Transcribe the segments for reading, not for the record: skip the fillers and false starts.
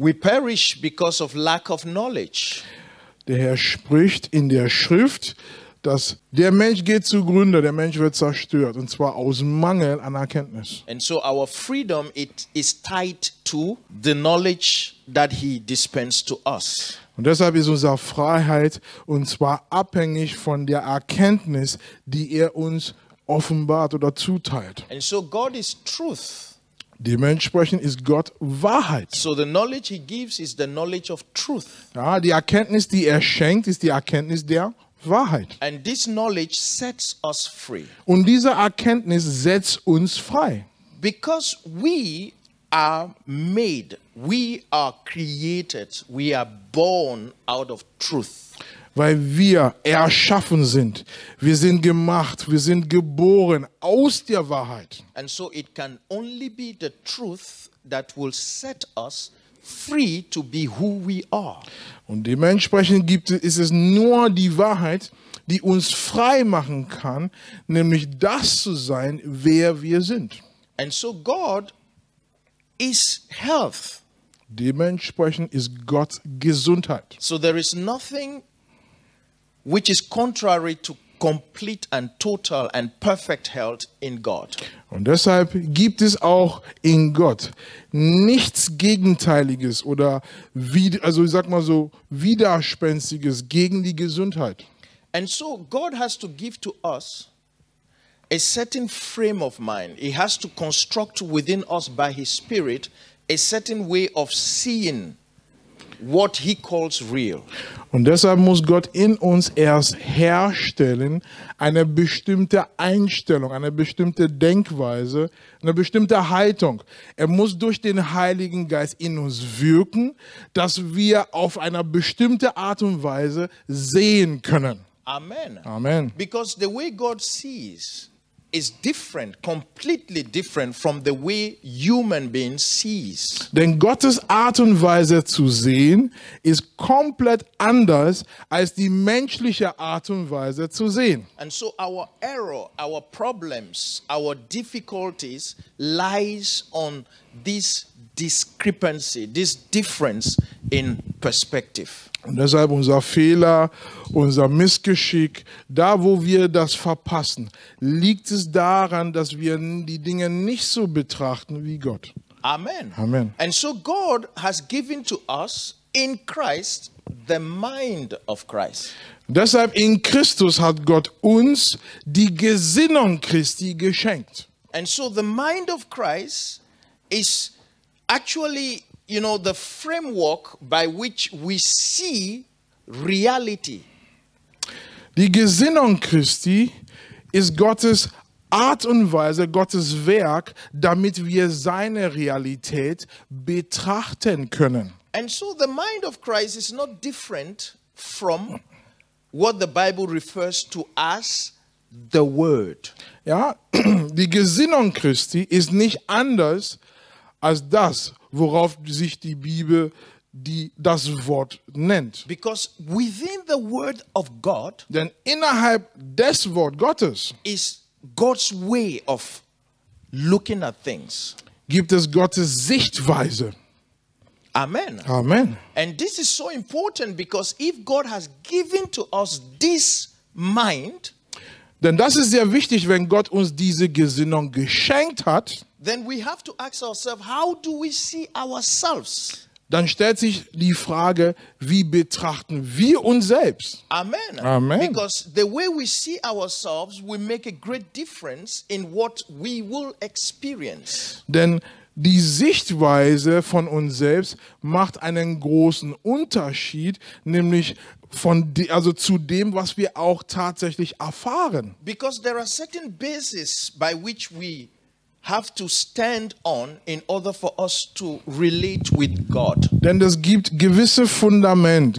We perish because of lack of knowledge. Der Herr spricht in der Schrift, dass der Mensch geht zugrunde, der Mensch wird zerstört, und zwar aus Mangel an Erkenntnis. And so our freedom, it is tied to the knowledge that he dispensed to us. Und deshalb ist unsere Freiheit, und zwar abhängig von der Erkenntnis, die er uns offenbart oder zuteilt. And so God is truth. Dementsprechend ist Gott Wahrheit. So the knowledge he gives is the knowledge of truth. Ja, die Erkenntnis, die er schenkt, ist die Erkenntnis der Wahrheit. And this knowledge sets us free. Und diese Erkenntnis setzt uns frei. Because we are made, we are created, we are born out of truth. Weil wir erschaffen sind. Wir sind gemacht, wir sind geboren aus der Wahrheit. And so it can only be the truth that will set us free to be who we are. Und dementsprechend ist es nur die Wahrheit, die uns frei machen kann, nämlich das zu sein, wer wir sind. And so God is health. Dementsprechend ist Gott Gesundheit. So there is nothing which is contrary to complete and total and perfect health in God. Und deshalb gibt es auch in Gott nichts Gegenteiliges oder Widerspenstiges gegen die Gesundheit. And so God has to give to us a certain frame of mind. He has to construct within us by his Spirit a certain way of seeing what he calls real. Und deshalb muss Gott in uns erst herstellen eine bestimmte Einstellung, eine bestimmte Denkweise, eine bestimmte Haltung. Er muss durch den Heiligen Geist in uns wirken, dass wir auf eine bestimmte Art und Weise sehen können. Amen. Amen. Because the way God sees is different, completely different from the way human beings sees. Denn Gottes Art und Weise zu sehen ist komplett anders als die menschliche Art und Weise zu sehen. And so our error, our problems, our difficulties lies on this discrepancy, this difference in perspective. Und deshalb unser Fehler, unser Missgeschick, da wo wir das verpassen, liegt es daran, dass wir die Dinge nicht so betrachten wie Gott. Amen. Amen. And so God has given to us in Christ the mind of Christ. Deshalb in Christus hat Gott uns die Gesinnung Christi geschenkt. And so the mind of Christ is actually, the framework by which we see reality. Die Gesinnung Christi ist Gottes Art und Weise, Gottes Werk, damit wir seine Realität betrachten können. And so the mind of Christ is not different from what the Bible refers to as the Word. Ja, die Gesinnung Christi ist nicht anders als das, worauf sich die Bibel das Wort nennt. Because within the Word of God Denn innerhalb des Wort Gottes is God's way of looking at things. gibt es Gottes Sichtweise. Amen. Amen. And this is so important because if God has given to us this mind, Denn das ist sehr wichtig, wenn Gott uns diese Gesinnung geschenkt hat, then we have to ask ourselves, how do we see ourselves? dann stellt sich die Frage, wie betrachten wir uns selbst? Amen. Amen. Because the way we see ourselves will make a great difference in what we will experience. Denn die Sichtweise von uns selbst macht einen großen Unterschied, nämlich zu dem, was wir auch tatsächlich erfahren. Because there are certain bases by which we have to stand on in order for us to relate with God. Denn es gibt gewisses Fundament,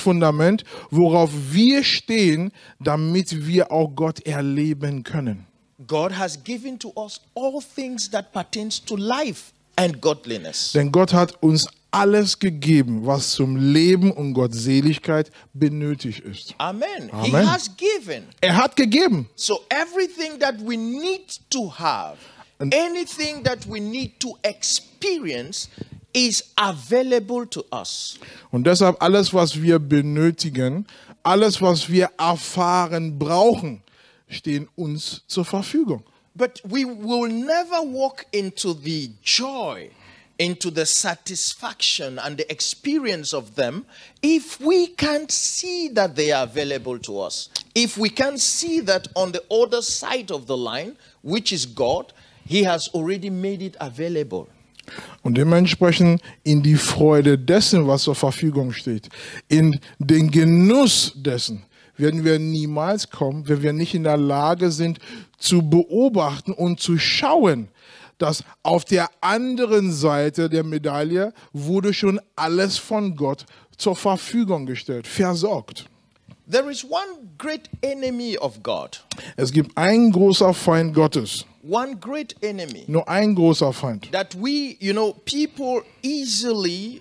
worauf wir stehen, damit wir auch Gott erleben können. God has given to us all things that pertains to life and godliness. Denn Gott hat uns alles gegeben, was zum Leben und Gottseligkeit benötigt ist. Amen. Amen. He has given. Er hat gegeben. So everything that we need to have, anything that we need to experience is available to us. Und deshalb alles, was wir benötigen, alles, was wir erfahren brauchen, stehen uns zur Verfügung. But we will never walk into the joy, into the satisfaction and the experience of them if we can't see that they are available to us. If we can't see that on the other side of the line, which is God, He has already made it available. Und dementsprechend in die Freude dessen, was zur Verfügung steht, in den Genuss dessen, werden wir niemals kommen, wenn wir nicht in der Lage sind, zu beobachten und zu schauen, dass auf der anderen Seite der Medaille wurde schon alles von Gott zur Verfügung gestellt, versorgt. There is one great enemy of God. Es gibt einen großen Feind Gottes, One great enemy nur ein großer Feind, that we, people easily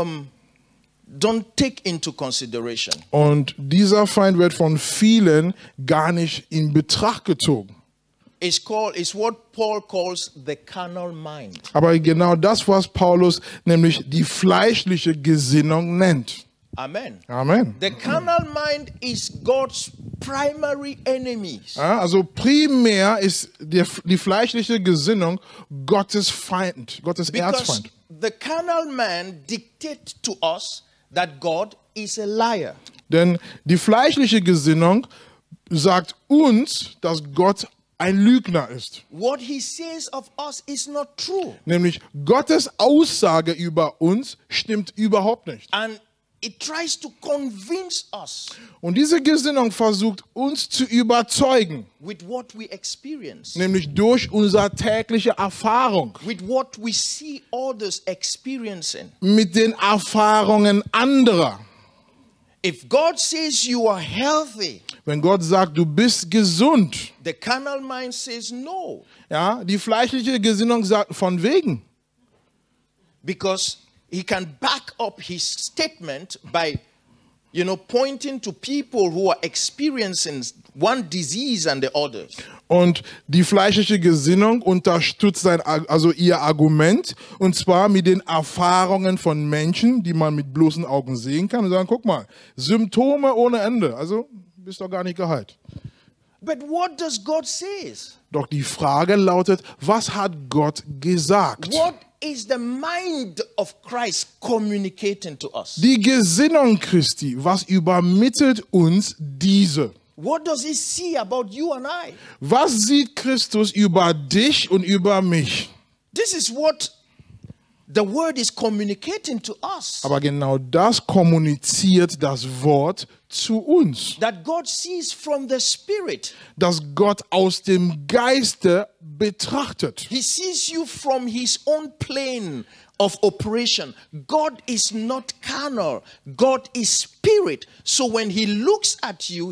don't take into consideration. und dieser Feind wird von vielen gar nicht in Betracht gezogen. It's what Paul calls the carnal mind. Aber genau das, was Paulus nämlich die fleischliche Gesinnung nennt. Amen. Amen. The carnal mind is God's primary enemy. Ja, also primär ist die fleischliche Gesinnung Gottes Feind, Gottes Because Erzfeind. the carnal man dictates to us that God is a liar. Denn die fleischliche Gesinnung sagt uns, dass Gott ein Lügner ist. What he says of us is not true. Nämlich Gottes Aussage über uns stimmt überhaupt nicht. And it tries to convince us Und diese Gesinnung versucht uns zu überzeugen, with what we experience, nämlich durch unsere tägliche Erfahrung, with what we see others experiencing. mit den Erfahrungen anderer. If God says you are healthy, Wenn Gott sagt, du bist gesund, the carnal mind says no, ja, die fleischliche Gesinnung sagt von wegen. because he can back up his statement by, pointing to people who are experiencing one disease and the others. Und die fleischliche Gesinnung unterstützt ihr Argument, und zwar mit den Erfahrungen von Menschen, die man mit bloßen Augen sehen kann, und sagen, guck mal, Symptome ohne Ende, also bist doch gar nicht geheilt. But what does God say? Doch die Frage lautet, was hat Gott gesagt? What is the mind of Christ communicating to us? Die Gesinnung Christi, was übermittelt uns diese? What does he see about you and I? Was sieht Christus über dich und über mich? This is what the word is communicating to us. Aber genau das kommuniziert das Wort zu uns. That God sees from the Spirit. Dass Gott aus dem Geiste betrachtet. He sees you from his own plane of operation. God is not carnal. God is spirit. So when he looks at you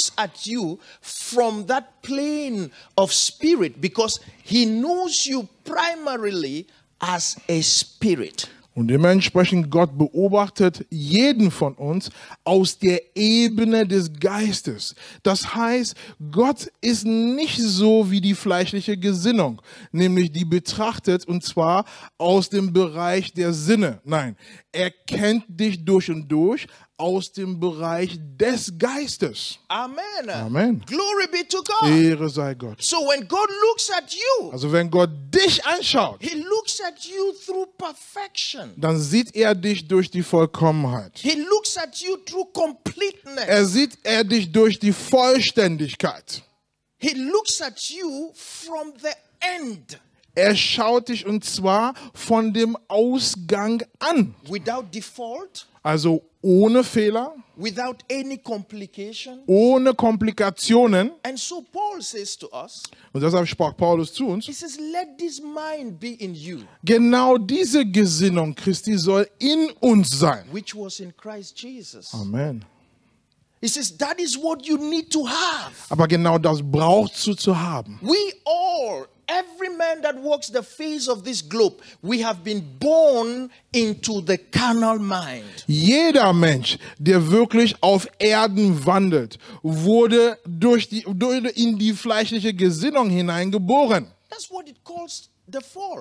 from that plane of spirit, because he knows you primarily as a spirit. Und dementsprechend Gott beobachtet jeden von uns aus der Ebene des Geistes. Das heißt, Gott ist nicht so wie die fleischliche Gesinnung, nämlich die betrachtet, und zwar aus dem Bereich der Sinne. Nein, er kennt dich durch und durch aus dem Bereich des Geistes. Amen. Amen. Glory be to God. Ehre sei Gott. So when God looks at you, Also wenn Gott dich anschaut, he looks at you through perfection. dann sieht er dich durch die Vollkommenheit. He looks at you through completeness. Er sieht dich durch die Vollständigkeit. He looks at you from the end. Er schaut dich, und zwar von dem Ausgang an. Without default, Also ohne Fehler, without any complication. ohne Komplikationen. And so Paul says to us, Und deshalb sprach Paulus zu uns, he says, let this mind be in you, genau diese Gesinnung Christi soll in uns sein. which was in Christ Jesus. Amen. He says, that is what you need to have. Aber genau das brauchst du zu haben. We all, every man that walks the face of this globe, we have been born into the carnal mind. Jeder Mensch, der wirklich auf Erden wandelt, wurde in die fleischliche Gesinnung hineingeboren. That's what it calls the fall.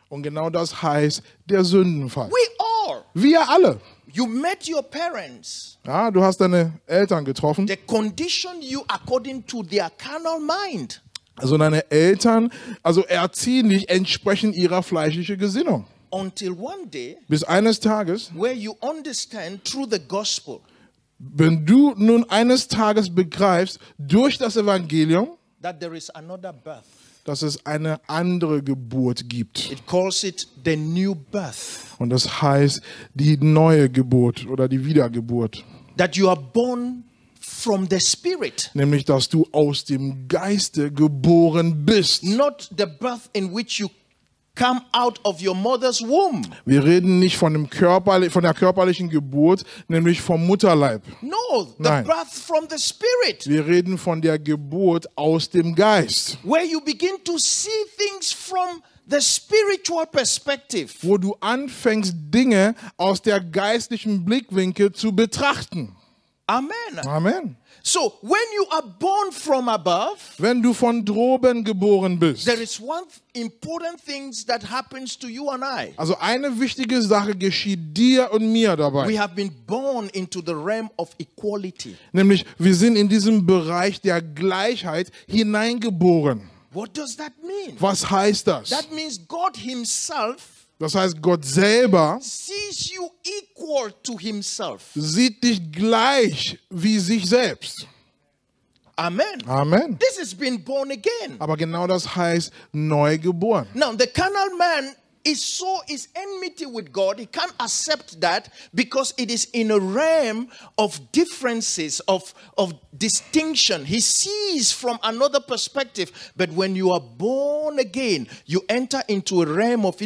Und genau das heißt der Sündenfall. We all. Wir alle. You met your parents. Ja, du hast deine Eltern getroffen. They condition you according to their carnal mind. Also deine Eltern, also erziehen dich entsprechend ihrer fleischlichen Gesinnung. Until one day, Bis eines Tages, where you understand through the gospel wenn du nun eines Tages begreifst, durch das Evangelium, that there is another birth. dass es eine andere Geburt gibt. It calls it the new birth. Und das heißt die neue Geburt oder die Wiedergeburt. That you are born from the Spirit. Nämlich, dass du aus dem Geiste geboren bist. Not the birth in which you come out of your mother's womb. Wir reden nicht von der körperlichen Geburt, nämlich vom Mutterleib. No, the Nein. birth from the Spirit. Wir reden von der Geburt aus dem Geist. Where you begin to see things from the spiritual perspective. Wo du anfängst, Dinge aus der geistlichen Blickwinkel zu betrachten. Amen. Amen. So, when you are born from above, Wenn du von droben geboren bist. there is one important thing that happens to you and I. Also eine wichtige Sache geschieht dir und mir We dabei. have been born into the realm of equality. Nämlich, wir sind in diesem Bereich der Gleichheit hineingeboren. What does that mean? Was heißt das? That means God Himself Das heißt, Gott selber sees you equal to Himself. sieht dich gleich wie sich selbst. Amen. Amen. This has been born again. Aber genau das heißt neu geboren. Now, the carnal man is enmity with God. He can't accept that because it is in a realm of differences, of distinction. He sees from another perspective. But when you are born again, you enter into a realm of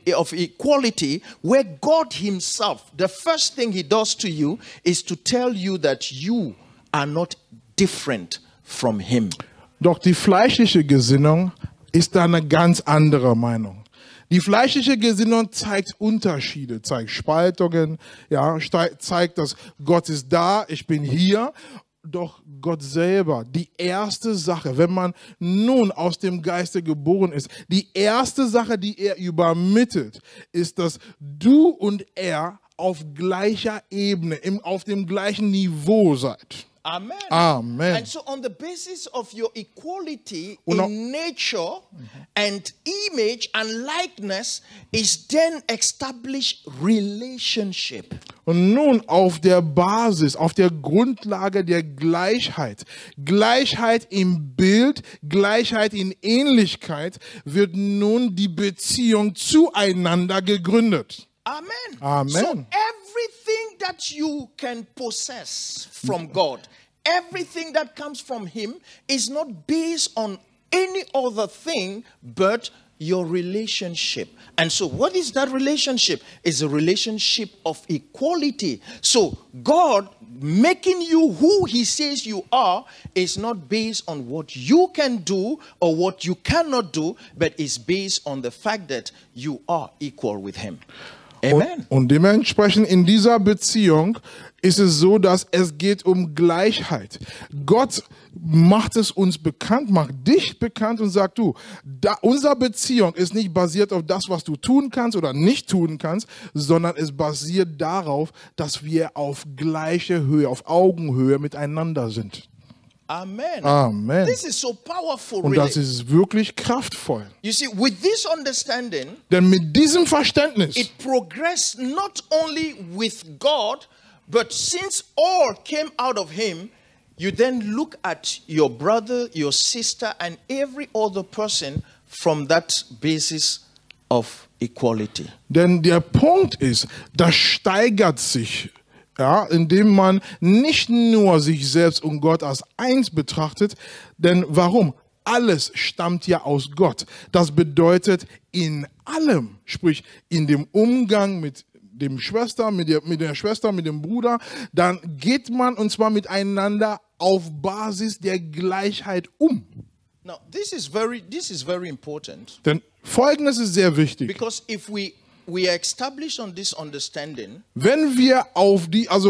equality where God Himself, the first thing He does to you is to tell you that you are not different from Him. Doch die fleischliche Gesinnung ist da eine ganz andere Meinung. Die fleischliche Gesinnung zeigt Unterschiede, zeigt Spaltungen, ja, zeigt, dass Gott ist da, ich bin hier. Doch Gott selber, die erste Sache, wenn man nun aus dem Geiste geboren ist, die erste Sache, die er übermittelt, ist, dass du und er auf gleicher Ebene, auf dem gleichen Niveau seid. Amen. Amen. And so on the basis of your equality Und in nature and image and likeness is then established relationship. Und nun auf der Basis, auf der Grundlage der Gleichheit, Gleichheit im Bild, Gleichheit in Ähnlichkeit, wird nun die Beziehung zueinander gegründet. Amen. Amen. So everything that you can possess from God, everything that comes from Him is not based on any other thing but your relationship. And so what is that relationship? It's a relationship of equality. So God making you who He says you are is not based on what you can do or what you cannot do, but is based on the fact that you are equal with Him. Amen. Und dementsprechend in dieser Beziehung ist es so, dass es geht um Gleichheit. Gott macht es uns bekannt, macht dich bekannt und sagt, du, unsere Beziehung ist nicht basiert auf das, was du tun kannst oder nicht tun kannst, sondern es basiert darauf, dass wir auf gleiche Höhe, auf Augenhöhe miteinander sind. Amen. Amen. This is so powerful, Und das really. ist wirklich kraftvoll. You see, with this understanding, Denn mit diesem Verständnis it progressed not only with God, but since all came out of Him, you then look at your brother, your sister, and every other person from that basis of equality. Denn der Punkt ist, das steigert sich, ja, indem man nicht nur sich selbst und Gott als eins betrachtet. Denn warum? Alles stammt ja aus Gott. Das bedeutet in allem, sprich in dem Umgang mit dem Schwester, mit der Schwester, mit dem Bruder, dann geht man und zwar miteinander auf Basis der Gleichheit um. Now, this is very important Denn Folgendes ist sehr wichtig. because if we are established on this understanding, Wenn wir auf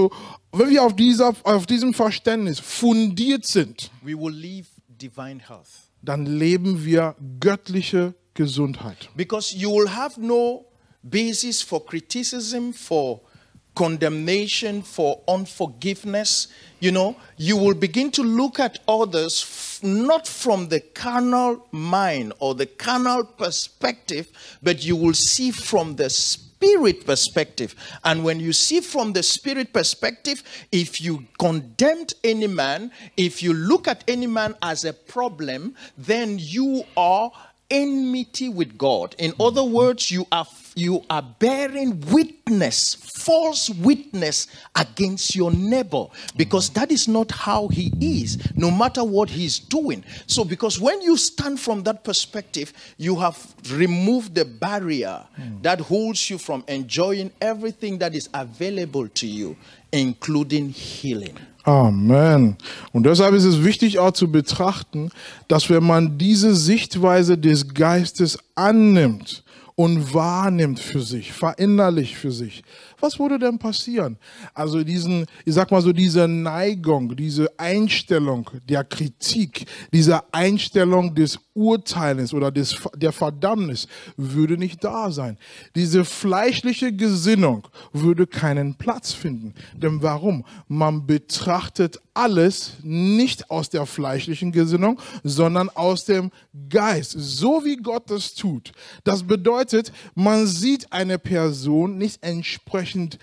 diesem Verständnis fundiert sind, we will live divine health. dann leben wir göttliche Gesundheit. Because you will have no basis for criticism, for condemnation, for unforgiveness. You know, you will begin to look at others not from the carnal mind or the carnal perspective, but you will see from the spirit perspective. And when you see from the spirit perspective, if you condemned any man, if you look at any man as a problem, then you are enmity with God. In other words, you are bearing witness, false witness against your neighbor, because that is not how he is, no matter what he's doing. So because when you stand from that perspective, you have removed the barrier that holds you from enjoying everything that is available to you, including healing. Amen. Und deshalb ist es wichtig auch zu betrachten, dass wenn man diese Sichtweise des Geistes annimmt und wahrnimmt für sich, verinnerlicht für sich, was würde denn passieren? Also ich sag mal so, diese Neigung, diese Einstellung der Kritik, diese Einstellung des Urteilens oder der Verdammnis würde nicht da sein. Diese fleischliche Gesinnung würde keinen Platz finden. Denn warum? Man betrachtet alles nicht aus der fleischlichen Gesinnung, sondern aus dem Geist, so wie Gott es tut. Das bedeutet, man sieht eine Person nicht entsprechend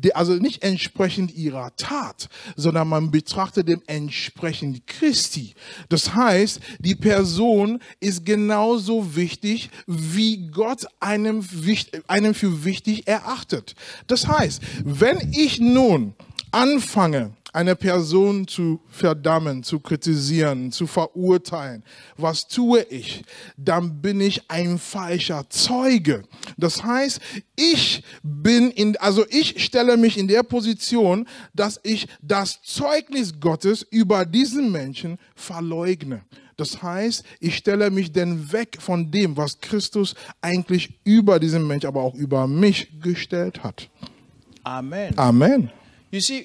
ihrer Tat, sondern man betrachtet dem entsprechend Christi. Das heißt, die Person ist genauso wichtig, wie Gott einem für wichtig erachtet. Das heißt, wenn ich nun anfange, eine Person zu verdammen, zu kritisieren, zu verurteilen, was tue ich? Dann bin ich ein falscher Zeuge. Das heißt, ich stelle mich in der Position, dass ich das Zeugnis Gottes über diesen Menschen verleugne. Das heißt, ich stelle mich denn weg von dem, was Christus eigentlich über diesen Mensch, aber auch über mich gestellt hat. Amen. Amen. You see,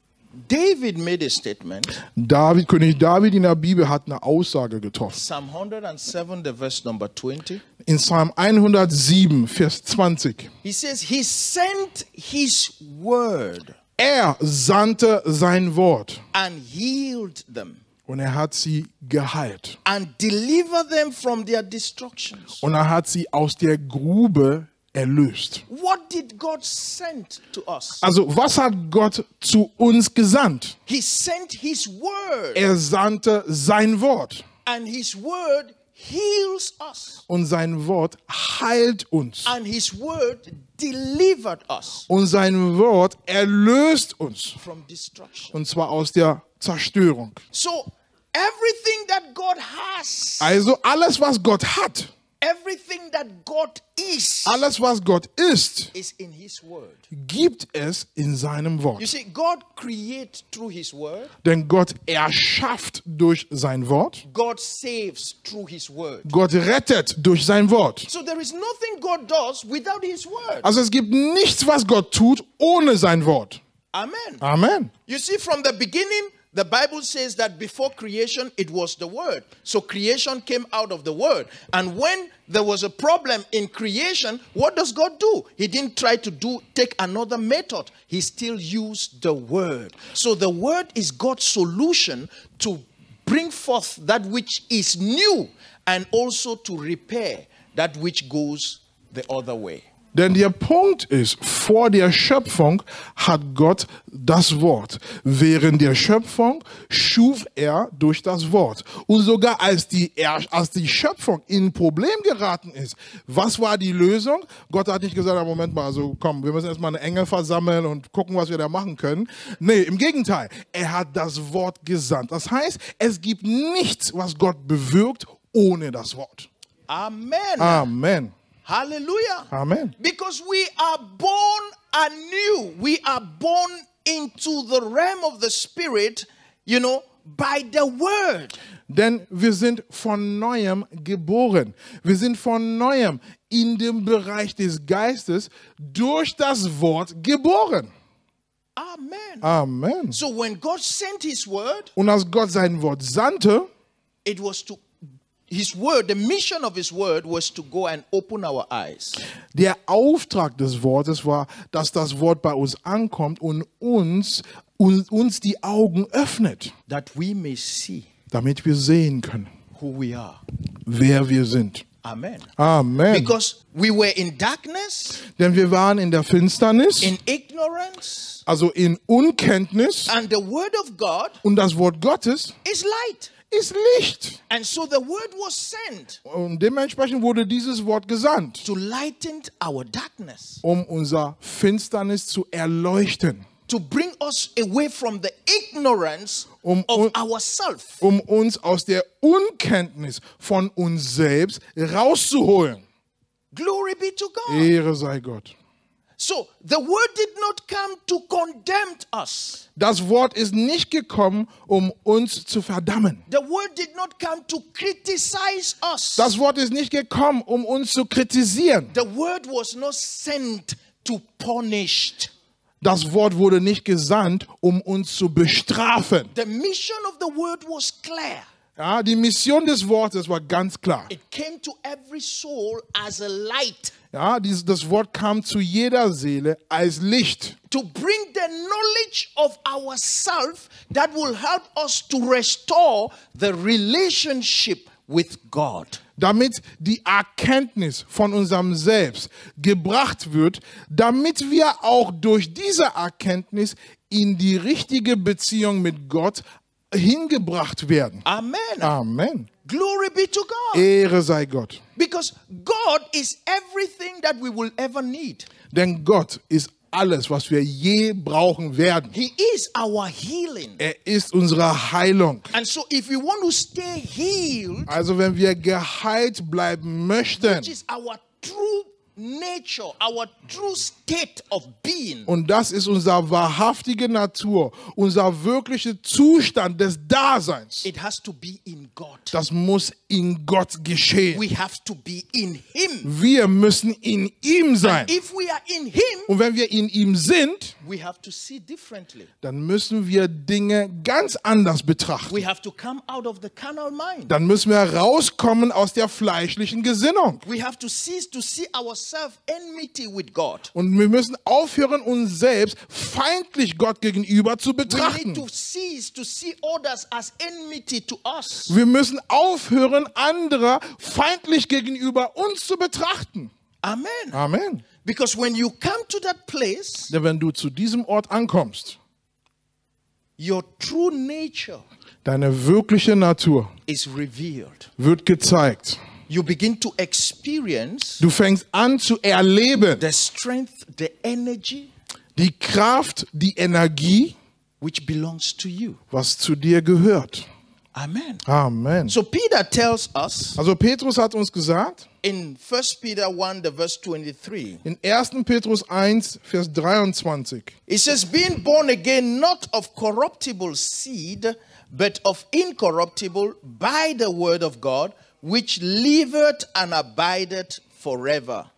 David made a statement. König David in der Bibel hat eine Aussage getroffen. Psalm 107, the verse number 20. In Psalm 107, Vers 20. He says, he sent his word Er sandte sein Wort and healed them und er hat sie geheilt. and delivered them from their destructions. Und er hat sie aus der Grube erlöst. What did God send to us? Also, was hat Gott zu uns gesandt? He sent his word, Er sandte sein Wort. and his word heals us, Und sein Wort heilt uns. and his word delivered us Und sein Wort erlöst uns. from destruction. Und zwar aus der Zerstörung. So everything that God has, Also alles, was Gott hat, everything that God is alles, was Gott ist, in his word. gibt es in seinem You Wort. see, God creates through his word. Denn Gott erschafft durch sein Wort. God saves through his word. Gott rettet durch sein Wort. So there is nothing God does without his word. Also es gibt nichts, was Gott tut, ohne sein Wort. Amen. Amen. You see, from the beginning, the Bible says that before creation, it was the word. So creation came out of the word. And when there was a problem in creation, what does God do? He didn't try to take another method. He still used the word. So the word is God's solution to bring forth that which is new and also to repair that which goes the other way. Denn der Punkt ist, vor der Schöpfung hat Gott das Wort. Während der Schöpfung schuf er durch das Wort. Und sogar als die Schöpfung in Problem geraten ist, was war die Lösung? Gott hat nicht gesagt, Moment mal, also komm, wir müssen erstmal eine Engel versammeln und gucken, was wir da machen können. Nee, im Gegenteil, er hat das Wort gesandt. Das heißt, es gibt nichts, was Gott bewirkt, ohne das Wort. Amen. Amen. Hallelujah. Amen. Because we are born anew. We are born into the realm of the Spirit, by the word. Denn wir sind von Neuem geboren. Wir sind von Neuem in dem Bereich des Geistes durch das Wort geboren. Amen. Amen. So when God sent his word, Und als Gott sein Wort sandte, it was to his word, the mission of his word was to go and open our eyes. Der Auftrag des Wortes war, dass das Wort bei uns ankommt und uns die Augen öffnet, That we may see damit wir sehen können, who we are. wer wir sind. Amen. Amen. Because we were in darkness, Denn wir waren in der Finsternis, in ignorance, also in Unkenntnis, and the word of God und das Wort Gottes is light. ist Licht. And so the word was sent Und dementsprechend wurde dieses Wort gesandt, to lighten our darkness, um unser Finsternis zu erleuchten, to bring us away from the ignorance Um- of ourselves. um uns aus der Unkenntnis von uns selbst rauszuholen. Glory be to God. Ehre sei Gott. So the word did not come to condemn us. Das Wort ist nicht gekommen, um uns zu verdammen. The word did not come to criticize us. Das Wort ist nicht gekommen, um uns zu kritisieren. The word was not sent to punish. Das Wort wurde nicht gesandt, um uns zu bestrafen. The mission of the word was clear. Ja, die Mission des Wortes war ganz klar. It came to every soul as a light, Ja, das Wort kam zu jeder Seele als Licht, to bring the knowledge of ourself that will help us to restore the relationship with God. damit die Erkenntnis von unserem Selbst gebracht wird, damit wir auch durch diese Erkenntnis in die richtige Beziehung mit Gott hingebracht werden. Amen. Amen. Glory be to God. Ehre sei Gott. Because God is everything that we will ever need. Denn Gott ist alles, was wir je brauchen werden. He is our healing. Er ist unsere Heilung. And so if we want to stay healed, Also wenn wir geheilt bleiben möchten, which is our true nature, our true state of being, und das ist unsere wahrhaftige Natur, unser wirklicher Zustand des Daseins, it has to be in God. das muss in Gott geschehen. We have to be in Him. Wir müssen in ihm sein. If we are in Him, Und wenn wir in ihm sind, we have to see differently. dann müssen wir Dinge ganz anders betrachten. We have to come out of the carnal mind. Dann müssen wir rauskommen aus der fleischlichen Gesinnung. We have to cease to see ourselves enmity with God. Und wir müssen aufhören, uns selbst feindlich Gott gegenüber zu We need betrachten. to cease to see others as enmity to us. Wir müssen aufhören, andere feindlich gegenüber uns zu betrachten. Amen. Amen. Because when you come to that place, Denn wenn du zu diesem Ort ankommst, your true nature deine wirkliche Natur is revealed. wird gezeigt. You begin to experience Du fängst an zu erleben the strength, the energy die Kraft, die Energie, which belongs to you. was zu dir gehört. Amen. Amen. So Peter tells us Also Petrus hat uns gesagt, in 1 Peter 1, the verse 23, in 1. Petrus 1, Vers 23, it says, being born again not of corruptible seed, but of incorruptible by the word of God, which liveth and abideth forever.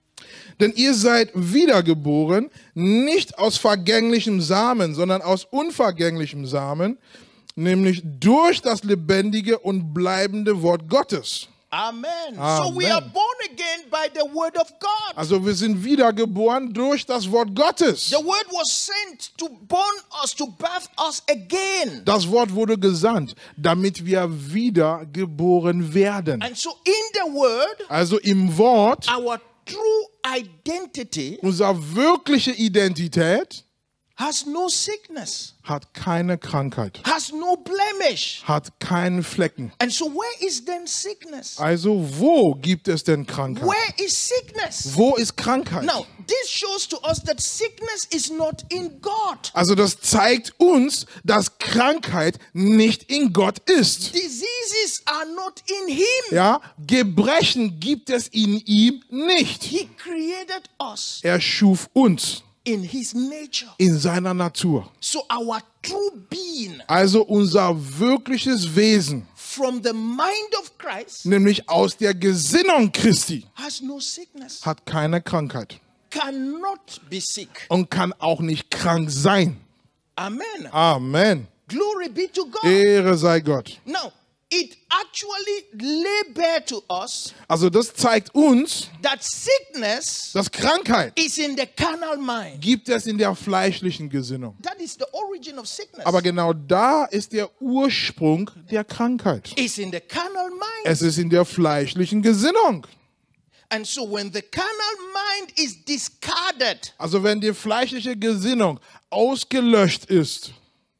denn ihr seid wiedergeboren, nicht aus vergänglichem Samen, sondern aus unvergänglichem Samen, nämlich durch das lebendige und bleibende Wort Gottes. Amen. So we are born again by the word of God. Also wir sind wiedergeboren durch das Wort Gottes. The word was sent to born us, to birth us again. Das Wort wurde gesandt, damit wir wiedergeboren werden. And so in the word, Also im Wort, our true identity unsere wirkliche Identität has no sickness, hat keine Krankheit, has no blemish. hat keinen Flecken. And so where is then sickness? Also wo gibt es denn Krankheit? Where is sickness? Wo ist Krankheit? Now, this shows to us that sickness is not in God. Also das zeigt uns, dass Krankheit nicht in Gott ist. Diseases are not in Him. Ja, Gebrechen gibt es in ihm nicht. He created us Er schuf uns in His nature. in seiner Natur. So our true being Also unser wirkliches Wesen, from the mind of Christ nämlich aus der Gesinnung Christi, has no sickness, hat keine Krankheit cannot be sick. und kann auch nicht krank sein. Amen. Amen. Glory be to God. Ehre sei Gott. Now, it actually lay bare to us Also das zeigt uns, that sickness dass Krankheit is in the carnal mind. gibt es in der fleischlichen Gesinnung. That is the origin of sickness. Aber genau da ist der Ursprung der Krankheit. It's in the carnal mind. Es ist in der fleischlichen Gesinnung. And so when the carnal mind is discarded, Also wenn die fleischliche Gesinnung ausgelöscht ist,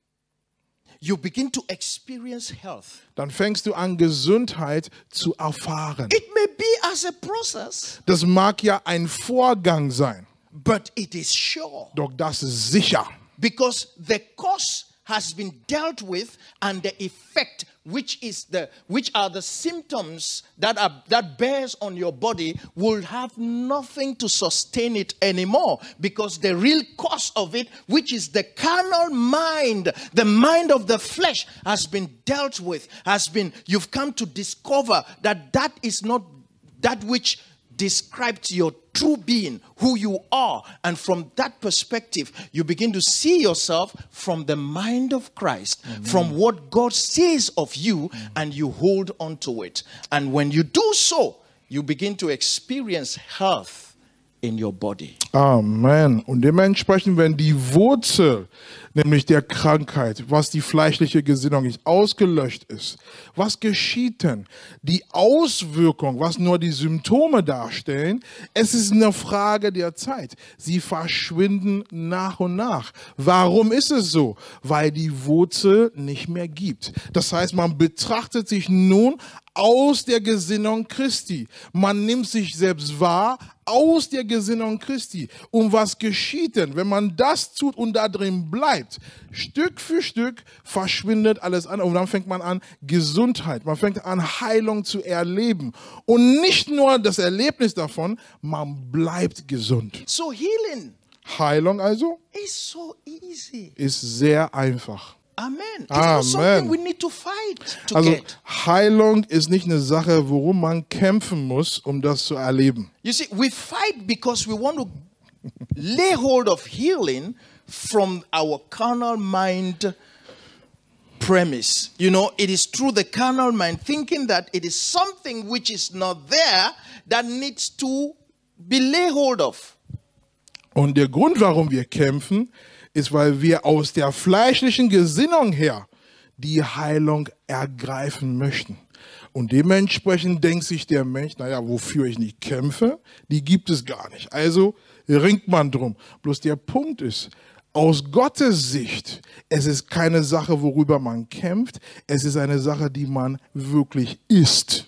you begin to experience health. dann fängst du an, Gesundheit zu erfahren. It may be as a process, Das mag ja ein Vorgang sein, but it is sure doch das ist sicher. because the cause has been dealt with and the effect which are the symptoms that bears on your body will have nothing to sustain it anymore, because the real cause of it, which is the carnal mind, the mind of the flesh, has been dealt with, you've come to discover that is not that which describes your true being, who you are. And from that perspective, you begin to see yourself from the mind of Christ, from what God says of you, and you hold on to it. And when you do so, you begin to experience health in your body. Amen. Und dementsprechend, wenn die Wurzel, nämlich der Krankheit, was die fleischliche Gesinnung ist, ausgelöscht ist, was geschieht denn? Die Auswirkung, was nur die Symptome darstellen, es ist eine Frage der Zeit. Sie verschwinden nach und nach. Warum ist es so? Weil die Wurzel nicht mehr gibt. Das heißt, man betrachtet sich nun aus der Gesinnung Christi. Man nimmt sich selbst wahr aus der Gesinnung Christi. Und was geschieht denn, wenn man das tut und da drin bleibt? Stück für Stück verschwindet alles an und dann fängt man an, Gesundheit, man fängt an, Heilung zu erleben. Und nicht nur das Erlebnis davon, man bleibt gesund. So healing Heilung also is so easy. ist sehr einfach. Amen. It's Amen. not something we need to fight to Also get. Heilung ist nicht eine Sache, worum man kämpfen muss, um das zu erleben. You see, we fight because we want to lay hold of healing from our carnal mind premise. You know, it is through the carnal mind thinking that it is something which is not there that needs to be laid hold of. Und der Grund, warum wir kämpfen, ist, weil wir aus der fleischlichen Gesinnung her die Heilung ergreifen möchten. Und dementsprechend denkt sich der Mensch, naja, wofür ich nicht kämpfe, die gibt es gar nicht. Also ringt man drum. Bloß der Punkt ist, aus Gottes Sicht, es ist keine Sache, worüber man kämpft, es ist eine Sache, die man wirklich ist.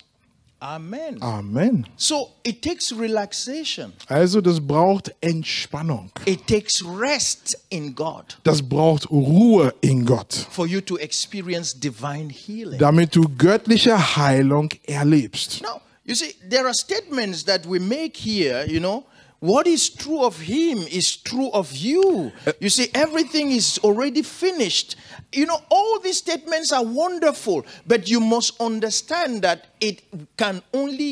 Amen. Amen. So it takes relaxation. Also das braucht Entspannung. It takes rest in God Das braucht Ruhe in Gott, for you to experience divine healing. damit du göttliche Heilung erlebst. Now, you see, there are statements that we make here, you know. What is true of him is true of you. You see, everything is already finished. You know, all these statements are wonderful, but you must understand that you can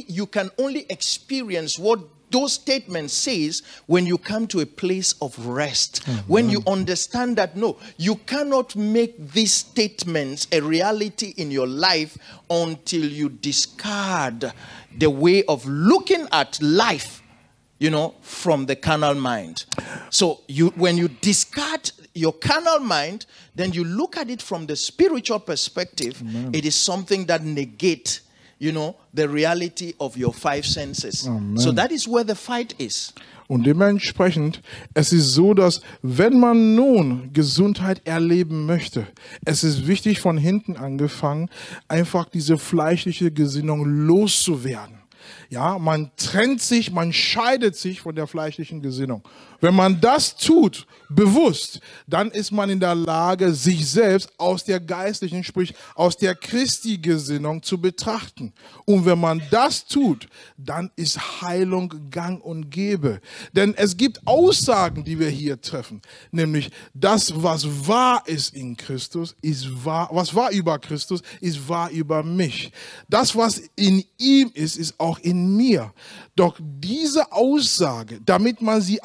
only experience what those statements says when you come to a place of rest. When you understand that, no, you cannot make these statements a reality in your life until you discard the way of looking at life, you know, from the carnal mind. So when you discard your carnal mind, then you look at it from the spiritual perspective. It is something that negates, you know, the reality of your five senses. So that is where the fight is. Und dementsprechend, es ist so, dass wenn man nun Gesundheit erleben möchte, es ist wichtig, von hinten angefangen, einfach diese fleischliche Gesinnung loszuwerden. Ja, man trennt sich, man scheidet sich von der fleischlichen Gesinnung. Wenn man das tut, bewusst, dann ist man in der Lage, sich selbst aus der geistlichen, sprich aus der Christi-Gesinnung zu betrachten. Und wenn man das tut, dann ist Heilung gang und gäbe. Denn es gibt Aussagen, die wir hier treffen, nämlich das, was wahr ist in Christus, ist wahr, was wahr über Christus, ist wahr über mich. Das, was in ihm ist auch in mir. Doch diese Aussage, damit man sie auch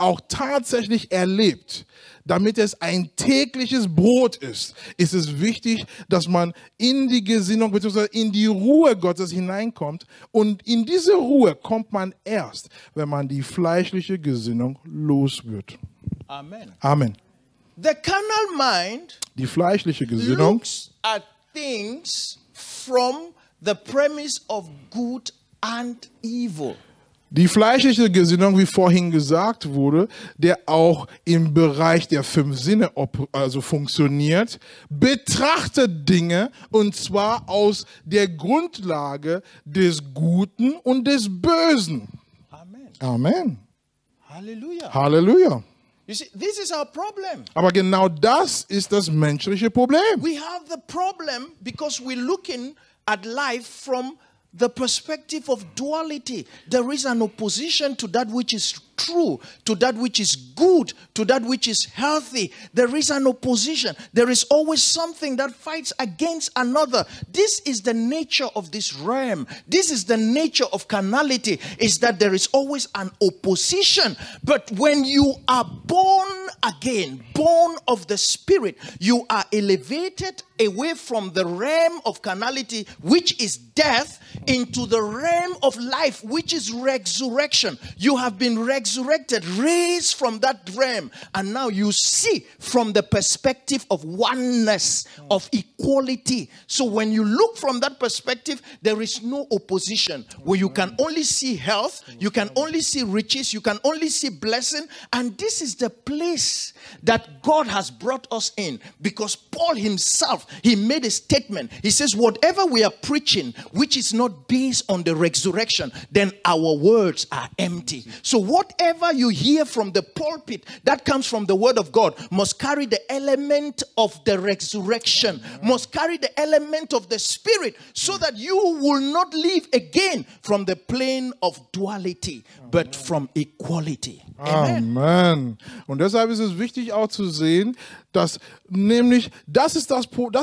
tatsächlich erlebt, damit es ein tägliches Brot ist, ist es wichtig, dass man in die Gesinnung bzw. in die Ruhe Gottes hineinkommt. Und in diese Ruhe kommt man erst, wenn man die fleischliche Gesinnung los wird. Amen. Amen. The carnal mind Die fleischliche Gesinnung looks at things from the premise of good and evil. Die fleischliche Gesinnung, wie vorhin gesagt wurde, der auch im Bereich der 5 Sinne funktioniert, betrachtet Dinge und zwar aus der Grundlage des Guten und des Bösen. Amen. Amen. Hallelujah. Halleluja. You see, this is our problem. Aber genau das ist das menschliche Problem. We have the problem because we're looking at life from the perspective of duality. There is an opposition to that which is true, to that which is good, to that which is healthy. There is an opposition. There is always something that fights against another. This is the nature of this realm. This is the nature of carnality, is that there is always an opposition. But when you are born again, born of the Spirit, you are elevated away from the realm of carnality, which is death, into the realm of life, which is resurrection. You have been resurrected, raised from that realm, and now you see from the perspective of oneness, of equality. So when you look from that perspective, there is no opposition, where you can only see health, you can only see riches, you can only see blessing, and this is the place that God has brought us in, because Paul himself, he made a statement. He says, whatever we are preaching, which is not based on the resurrection, then our words are empty. So whatever you hear from the pulpit that comes from the word of God must carry the element of the resurrection, must carry the element of the Spirit, so that you will not live again from the plane of duality, but from equality. Amen. Amen. Und deshalb ist es wichtig auch zu sehen, dass nämlich das ist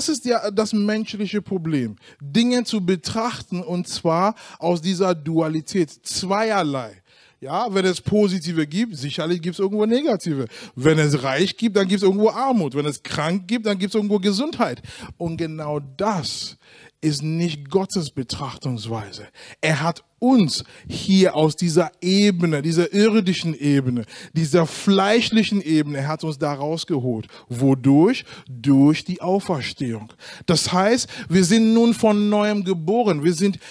das menschliche Problem, Dinge zu betrachten, und zwar aus dieser Dualität, zweierlei. Ja, wenn es Positive gibt, sicherlich gibt es irgendwo Negative. Wenn es reich gibt, dann gibt es irgendwo Armut. Wenn es krank gibt, dann gibt es irgendwo Gesundheit. Und genau das ist nicht Gottes Betrachtungsweise. Er hat uns hier aus dieser Ebene, dieser irdischen Ebene, dieser fleischlichen Ebene, er hat uns da rausgeholt. Wodurch? Durch die Auferstehung. Das heißt, wir sind nun von Neuem geboren. Wir sind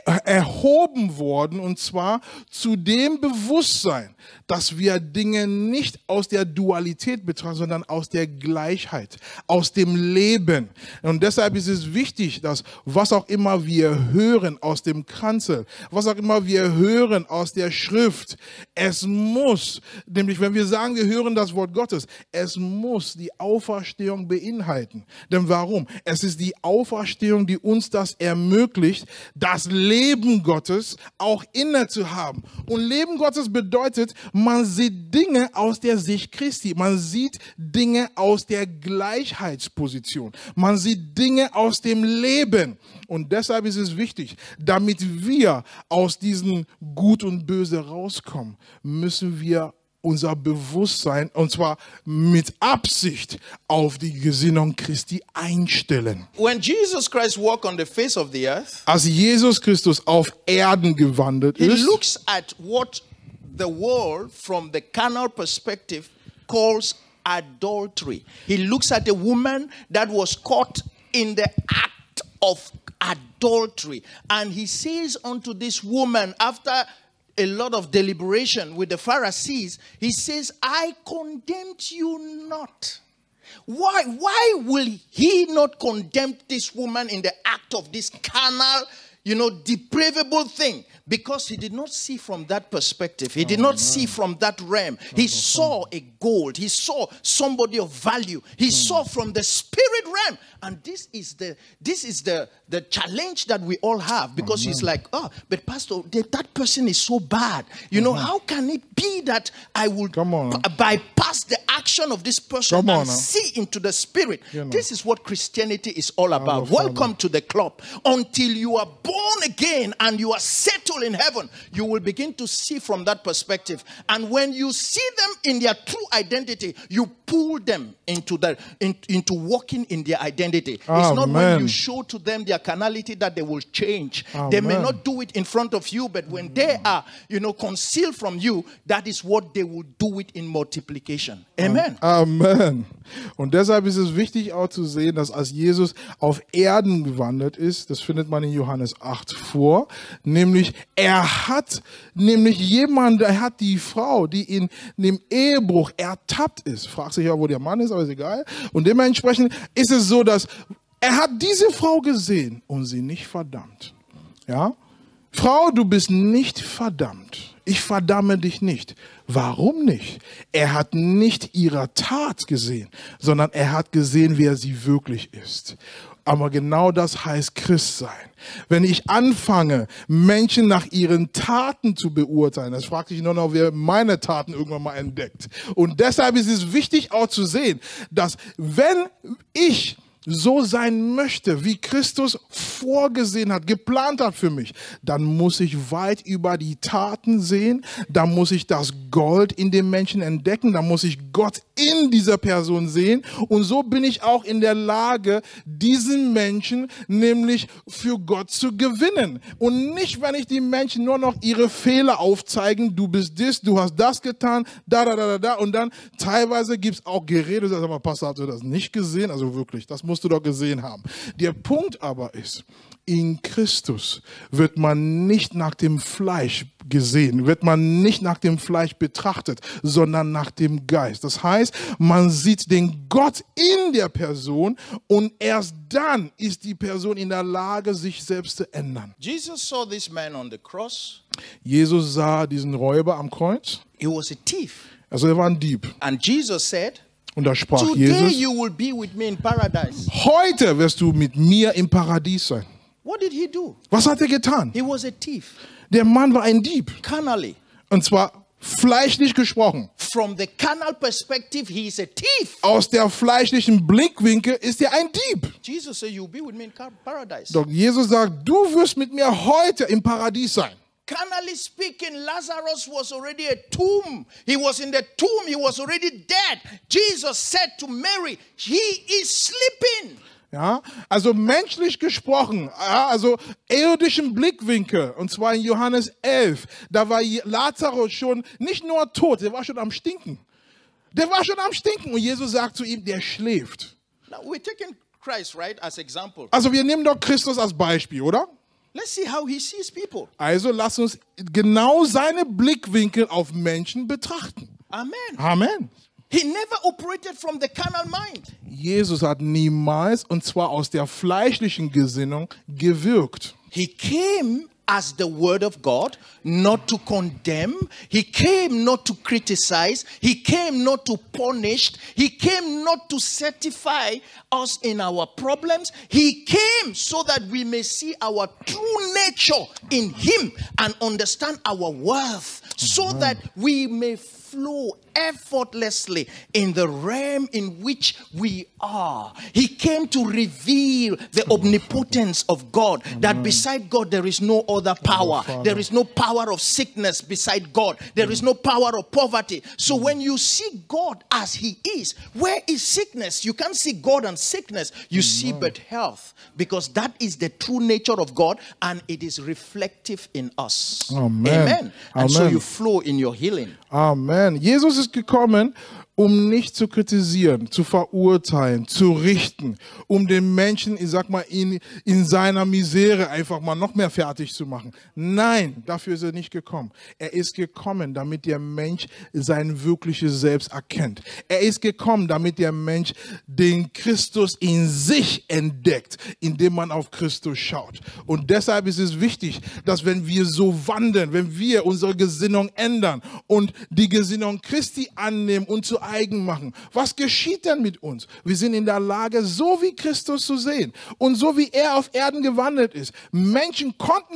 erhoben worden, und zwar zu dem Bewusstsein, dass wir Dinge nicht aus der Dualität betrachten, sondern aus der Gleichheit, aus dem Leben. Und deshalb ist es wichtig, dass was auch immer wir hören aus dem Kanzel, was auch immer wir hören aus der Schrift, es muss, nämlich wenn wir sagen, wir hören das Wort Gottes, es muss die Auferstehung beinhalten. Denn warum? Es ist die Auferstehung, die uns das ermöglicht, das Leben Gottes auch inne zu haben. Und Leben Gottes bedeutet, man sieht Dinge aus der Sicht Christi. Man sieht Dinge aus der Gleichheitsposition. Man sieht Dinge aus dem Leben. Und deshalb ist es wichtig, damit wir aus diesem Gut und Böse rauskommen, müssen wir unser Bewusstsein, und zwar mit Absicht, auf die Gesinnung Christi einstellen. When Jesus Christ walked on the face of the earth, Als Jesus Christus auf Erden gewandelt he ist, looks at what the world from the carnal perspective calls adultery. He looks at a woman that was caught in the act of adultery, and he says unto this woman, after a lot of deliberation with the Pharisees, he says, I condemned you not. Why will he not condemn this woman in the act of this carnal, depravable thing? Because he did not see from that perspective. He did not see from that realm. He saw a gold. He saw somebody of value. He saw from the spirit realm. And this is the challenge that we all have, because he's like, oh, but Pastor, that person is so bad. How can it be that I will bypass the action of this person and see into the spirit? This is what Christianity is all about. Welcome to the club. Until you are born born again and you are settled in heaven, you will begin to see from that perspective. And when you see them in their true identity, you pull them into walking in their identity. It's not when you show to them their carnality that they will change. They may not do it in front of you, but when they are, concealed from you, that is what they will do it in multiplication. Amen. Amen. Und deshalb ist es wichtig auch zu sehen, dass als Jesus auf Erden gewandelt ist, das findet man in Johannes 8 vor, nämlich er hat die Frau, die in dem Ehebruch ertappt ist, fragt sich ja, wo der Mann ist, aber ist egal. Und dementsprechend ist es so, dass er hat diese Frau gesehen und sie nicht verdammt. Ja? Frau, du bist nicht verdammt. Ich verdamme dich nicht. Warum nicht? Er hat nicht ihre Tat gesehen, sondern er hat gesehen, wer sie wirklich ist. Aber genau das heißt Christsein. Wenn ich anfange, Menschen nach ihren Taten zu beurteilen, das fragt sich nur noch, wer meine Taten irgendwann mal entdeckt. Und deshalb ist es wichtig auch zu sehen, dass wenn ich so sein möchte, wie Christus vorgesehen hat, geplant hat für mich, dann muss ich weit über die Taten sehen, dann muss ich das Gold in dem Menschen entdecken, dann muss ich Gott in dieser Person sehen und so bin ich auch in der Lage, diesen Menschen nämlich für Gott zu gewinnen und nicht, wenn ich die Menschen nur noch ihre Fehler aufzeigen, du bist das, du hast das getan, da und dann teilweise gibt es auch Gerede, sag mal, Pastor, habt ihr das nicht gesehen? Also wirklich, das musst du doch gesehen haben. Der Punkt aber ist, in Christus wird man nicht nach dem Fleisch gesehen, wird man nicht nach dem Fleisch betrachtet, sondern nach dem Geist. Das heißt, man sieht den Gott in der Person und erst dann ist die Person in der Lage, sich selbst zu ändern. Jesus saw this man on the cross. Jesus sah diesen Räuber am Kreuz. He was a thief. Also er war ein Dieb. And Jesus said, und da sprach today Jesus, you will be with me in paradise. heute wirst du mit mir im Paradies sein. What did he do? Was hat er getan? He was a thief. Der Mann war ein Dieb. Carnally. Und zwar fleischlich gesprochen. From the carnal perspective, he is a thief. Aus der fleischlichen Blickwinkel ist er ein Dieb. Jesus said, you'll be with me in paradise. Doch Jesus sagt, du wirst mit mir heute im Paradies sein. Carnally speaking, Lazarus was already a tomb. He was in the tomb. He was already dead. Jesus said to Mary, he is sleeping. Ja, also menschlich gesprochen, also irdischen Blickwinkel, und zwar in Johannes 11, da war Lazarus schon nicht nur tot, der war schon am Stinken. Der war schon am Stinken und Jesus sagt zu ihm, der schläft. Now we're taking Christ, right, as example. Also wir nehmen doch Christus als Beispiel, oder? Let's see how he sees people. Also lass uns genau seine Blickwinkel auf Menschen betrachten. Amen. Amen. He never operated from the carnal mind. Jesus hat niemals, und zwar aus der fleischlichen Gesinnung, gewirkt. He came as the word of God, not to condemn. He came not to criticize. He came not to punish. He came not to certify us in our problems. He came so that we may see our true nature in him and understand our worth, so that we may flow effortlessly in the realm in which we are. He came to reveal the omnipotence of God, that beside God there is no other power. There is no power of sickness beside God. There is no power of poverty. So when you see God as he is, where is sickness? You can't see God and sickness. You see but health, because that is the true nature of God and it is reflective in us. Amen. Amen. And so Amen. you flow in your healing. Amen. Jesus ist gekommen, um nicht zu kritisieren, zu verurteilen, zu richten, um den Menschen, ich sag mal, in seiner Misere einfach mal noch mehr fertig zu machen. Nein, dafür ist er nicht gekommen. Er ist gekommen, damit der Mensch sein wirkliches Selbst erkennt. Er ist gekommen, damit der Mensch den Christus in sich entdeckt, indem man auf Christus schaut. Und deshalb ist es wichtig, dass wenn wir so wandeln, wenn wir unsere Gesinnung ändern und die Gesinnung Christi annehmen und zu eigen machen. Was geschieht denn mit uns? Wir sind in der Lage, so wie Christus zu sehen und so wie er auf Erden gewandelt ist. Menschen konnten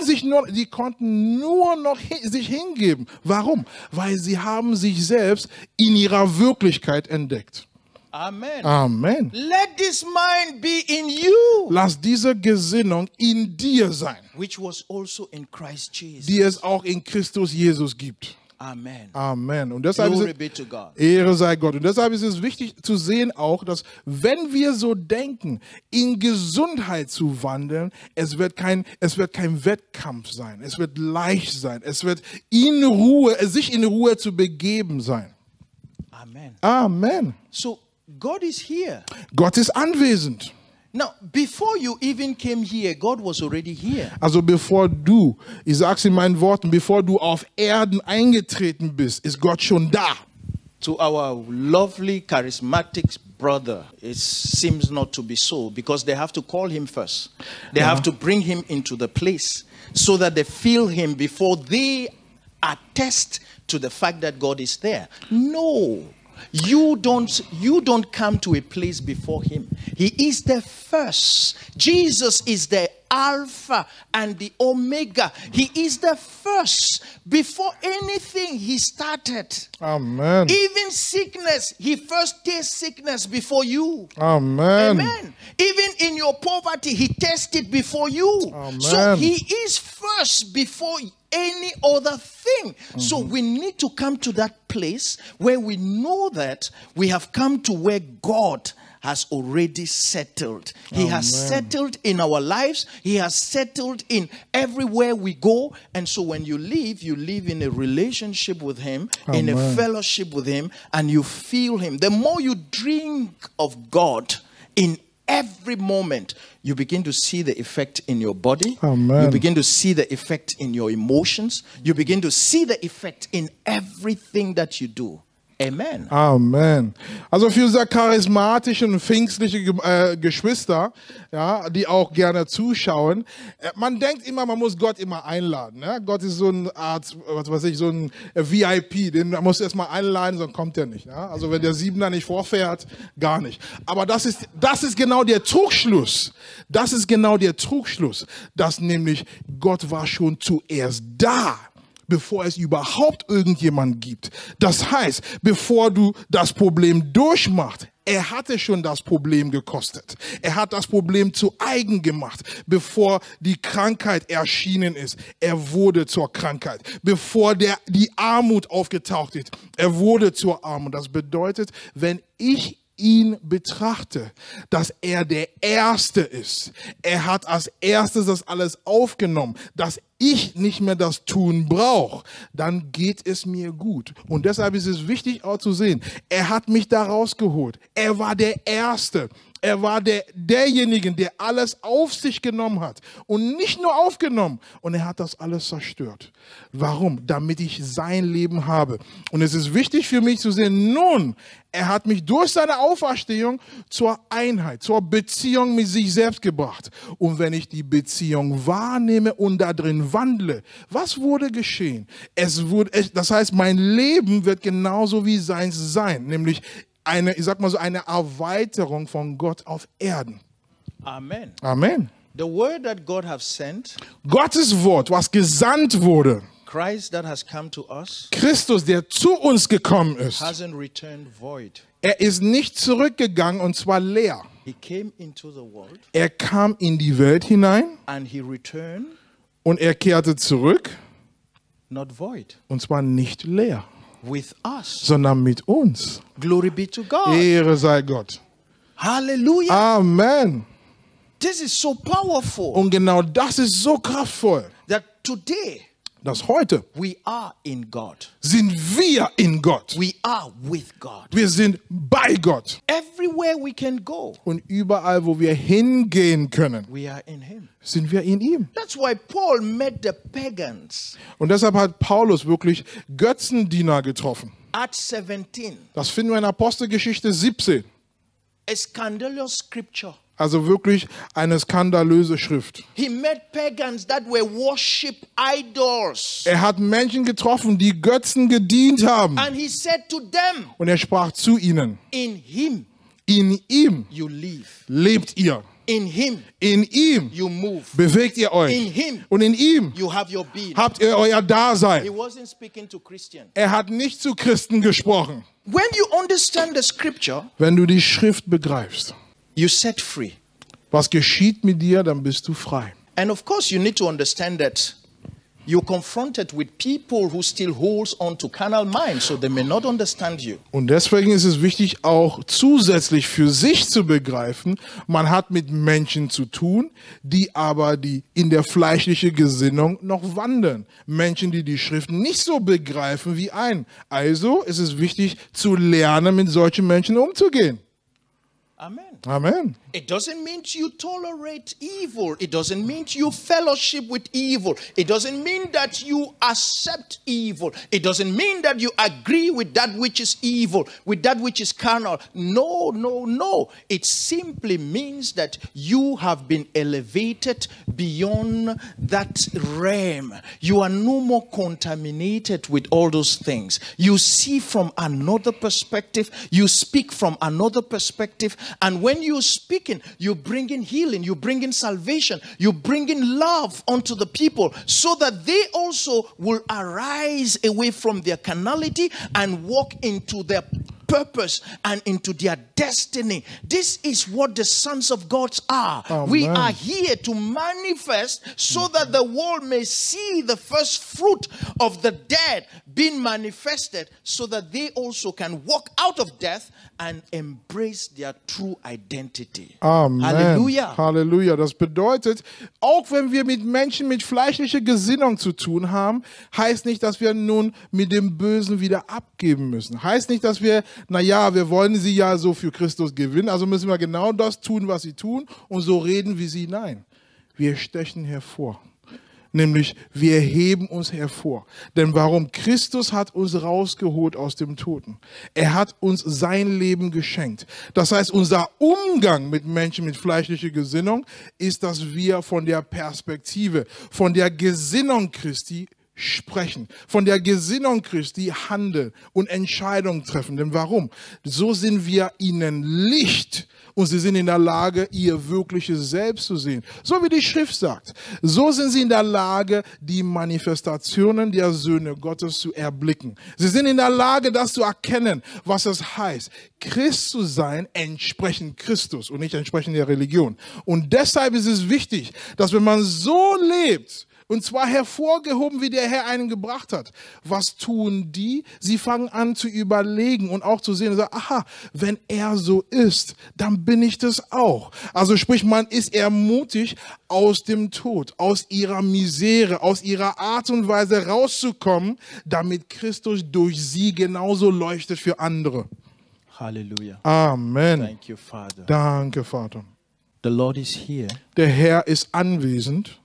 nur noch sich hingeben. Warum? Weil sie haben sich selbst in ihrer Wirklichkeit entdeckt. Amen. Amen. Let this mind be in you, Lass diese Gesinnung in dir sein, which was also in Christ Jesus. die es auch in Christus Jesus gibt. Amen. Amen. Und deshalb ist Glory es, be to God. Ehre sei Gott. Und deshalb ist es wichtig zu sehen auch, dass wenn wir so denken, in Gesundheit zu wandeln, es wird kein Wettkampf sein. Es wird leicht sein. Es wird sich in Ruhe zu begeben sein. Amen. Amen. So God is here. Gott ist anwesend. Now, before you even came here, God was already here. Also bevor du, ich sag's in meinen Worten, bevor du auf Erden eingetreten bist, ist Gott schon da. To our lovely, charismatic brother, it seems not to be so, because they have to call him first. They have to bring him into the place so that they feel him before they attest to the fact that God is there. No. You don't come to a place before him. He is the first. Jesus is the Alpha and the Omega. He is the first. Before anything, he started. Amen. Even sickness, he first tastes sickness before you. Amen. Amen. Even in your poverty, he tested before you. Amen. So he is first before any other thing. So we need to come to that place where we know that we have come to where God has already settled. He has settled in our lives. He has settled in everywhere we go. And so when you live in a relationship with him, in a fellowship with him, and you feel him. The more you drink of God in every moment, you begin to see the effect in your body. Amen. You begin to see the effect in your emotions. You begin to see the effect in everything that you do. Amen. Amen. Also für sehr charismatische und pfingstliche Geschwister, ja, die auch gerne zuschauen, man denkt immer, man muss Gott immer einladen. Ne? Gott ist so eine Art, was weiß ich, so ein VIP, den muss erstmal einladen, sonst kommt er nicht. Ja? Also wenn der Siebener nicht vorfährt, gar nicht. Aber das ist genau der Trugschluss. Das ist genau der Trugschluss, dass nämlich Gott war schon zuerst da, bevor es überhaupt irgendjemand gibt. Das heißt, bevor du das Problem durchmachst, er hatte schon das Problem gekostet. Er hat das Problem zu eigen gemacht, bevor die Krankheit erschienen ist. Er wurde zur Krankheit. Bevor die Armut aufgetaucht ist, er wurde zur Armut. Das bedeutet, wenn ich ihn betrachte, dass er der Erste ist. Er hat als Erstes das alles aufgenommen, dass ich nicht mehr das tun brauche, dann geht es mir gut. Und deshalb ist es wichtig auch zu sehen, er hat mich da rausgeholt. Er war der Erste. Er war derjenige, der alles auf sich genommen hat. Und nicht nur aufgenommen. Und er hat das alles zerstört. Warum? Damit ich sein Leben habe. Und es ist wichtig für mich zu sehen, nun, er hat mich durch seine Auferstehung zur Einheit, zur Beziehung mit sich selbst gebracht. Und wenn ich die Beziehung wahrnehme und da drin wandle, was wurde geschehen? Das heißt, mein Leben wird genauso wie seins sein. Nämlich eine Erweiterung von Gott auf Erden. Amen. Amen. The word that God has sent, Gottes Wort, was gesandt wurde, Christ that has come to us, Christus, der zu uns gekommen ist, hasn't returned void. er ist nicht zurückgegangen und zwar leer. He came into the world Er kam in die Welt hinein and he returned und er kehrte zurück not void. und zwar nicht leer, With us. sondern mit uns. Glory be to God. Ehre sei Gott. Hallelujah. Amen. This is so powerful Und genau das ist so kraftvoll, that today dass heute we are in God. sind wir in Gott. We are with God. Wir sind bei Gott. Everywhere we can go, Und überall, wo wir hingehen können, we are in Him. sind wir in ihm. That's why Paul met the pagans Und deshalb hat Paulus wirklich Götzendiener getroffen. Acts 17. Das finden wir in Apostelgeschichte 17. A scandalous scripture. Also wirklich eine skandalöse Schrift. He met pagans that were worship idols. Er hat Menschen getroffen, die Götzen gedient haben. And he said to them, Und er sprach zu ihnen, in Him in ihm you live. lebt ihr. In him In ihm you move. bewegt ihr In euch. him Und in ihm you have your being. habt ihr euer He Dasein. wasn't speaking to Christians. Er hat nicht zu Christen gesprochen. When you understand the scripture, Wenn du die Schrift begreifst, you set free. was geschieht mit dir, dann bist du frei. And of course, you need to understand that you're confronted with people who still holds on to carnal minds, so they may not understand you. Und deswegen ist es wichtig, auch zusätzlich für sich zu begreifen, man hat mit Menschen zu tun, die in der fleischlichen Gesinnung noch wandeln. Menschen, die die Schrift nicht so begreifen wie ein. Also ist es wichtig, zu lernen, mit solchen Menschen umzugehen. Amen. Amen. It doesn't mean you tolerate evil. It doesn't mean you fellowship with evil. It doesn't mean that you accept evil. It doesn't mean that you agree with that which is evil, with that which is carnal. No, no, no. It simply means that you have been elevated beyond that realm. You are no more contaminated with all those things. You see from another perspective. You speak from another perspective. And when you're speaking, you're bringing healing, you're bringing salvation, you're bringing love unto the people so that they also will arise away from their carnality and walk into their purpose and into their destiny. This is what the sons of God are. Amen. We are here to manifest so that the world may see the first fruit of the dead being manifested so that they also can walk out of death and embrace their true identity. Amen. Halleluja. Halleluja. Das bedeutet, auch wenn wir mit Menschen mit fleischlicher Gesinnung zu tun haben, heißt nicht, dass wir nun mit dem Bösen wieder abgeben müssen. Heißt nicht, dass wir, wir wollen sie ja so für Christus gewinnen, also müssen wir genau das tun, was sie tun und so reden wie sie. Nein, wir stechen hervor. Nämlich, wir heben uns hervor. Denn warum? Christus hat uns rausgeholt aus dem Toten. Er hat uns sein Leben geschenkt. Das heißt, unser Umgang mit Menschen mit fleischlicher Gesinnung ist, dass wir von der Perspektive, von der Gesinnung Christi sprechen, von der Gesinnung Christi handeln und Entscheidungen treffen. Denn warum? So sind wir ihnen Licht und sie sind in der Lage, ihr wirkliches Selbst zu sehen. So wie die Schrift sagt. So sind sie in der Lage, die Manifestationen der Söhne Gottes zu erblicken. Sie sind in der Lage, das zu erkennen, was es heißt, Christ zu sein, entsprechend Christus und nicht entsprechend der Religion. Und deshalb ist es wichtig, dass wenn man so lebt, und zwar hervorgehoben, wie der Herr einen gebracht hat. Was tun die? Sie fangen an zu überlegen und auch zu sehen und sagen, aha, wenn er so ist, dann bin ich das auch. Also sprich, man ist ermutigt, aus dem Tod, aus ihrer Misere, aus ihrer Art und Weise rauszukommen, damit Christus durch sie genauso leuchtet für andere. Hallelujah. Amen. Thank you, Father. Danke, Vater. The Lord is here Der Herr ist anwesend,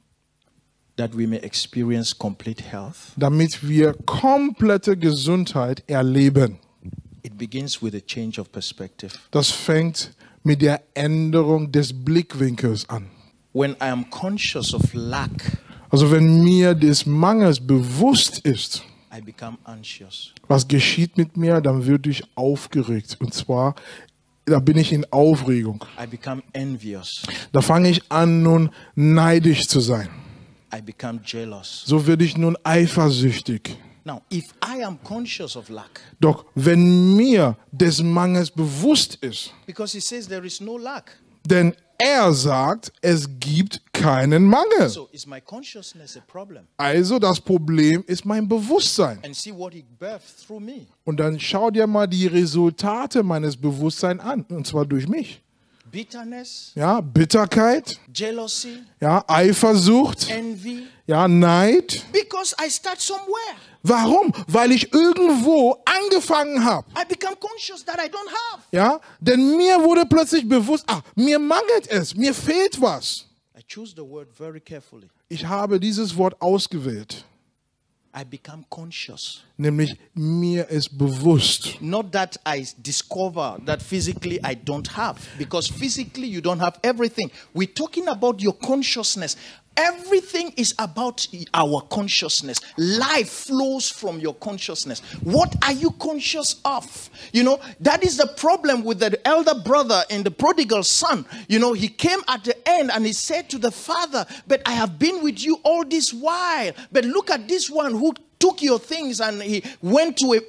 that we may experience complete health. damit wir komplette Gesundheit erleben. It begins with a change of perspective. Das fängt mit der Änderung des Blickwinkels an. When I am conscious of lack, Also wenn mir des Mangels bewusst ist, I become anxious. was geschieht mit mir, dann werde ich aufgeregt. Und zwar, da bin ich in Aufregung. I become envious. Da fange ich an, nun neidisch zu sein. I become jealous. So werde ich nun eifersüchtig. Now, if I am conscious of lack, Doch wenn mir des Mangels bewusst ist, because he says there is no lack, denn er sagt, es gibt keinen Mangel. so is my consciousness a problem? Also das Problem ist mein Bewusstsein. And see what he birthed through me. Und dann schau dir mal die Resultate meines Bewusstseins an, und zwar durch mich. Bitterness, Ja, Bitterkeit, jealousy, ja, Eifersucht, envy, ja, Neid. because I start somewhere. Warum? Weil ich irgendwo angefangen habe. I become conscious that I don't have. Ja, denn mir wurde plötzlich bewusst, mir mangelt es, mir fehlt was. I choose the word very carefully. Ich habe dieses Wort ausgewählt, I become conscious. nämlich mir ist bewusst. Not that I discover that physically I don't have, because physically you don't have everything. We're talking about your consciousness. Everything is about our consciousness. Life flows from your consciousness. What are you conscious of? You know, that is the problem with the elder brother and the prodigal son. You know, he came at the end and he said to the father, but I have been with you all this while. But look at this one who took your things and he went to